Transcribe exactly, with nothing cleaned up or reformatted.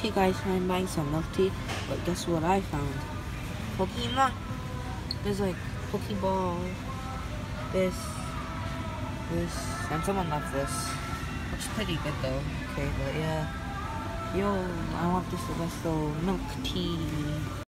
Okay guys, I'm buying some milk tea, but guess what I found? Pokemon. There's like Pokeball, this, this, and someone left this. Which is pretty good though. Okay, but yeah. Yo, I want this Celestial milk tea.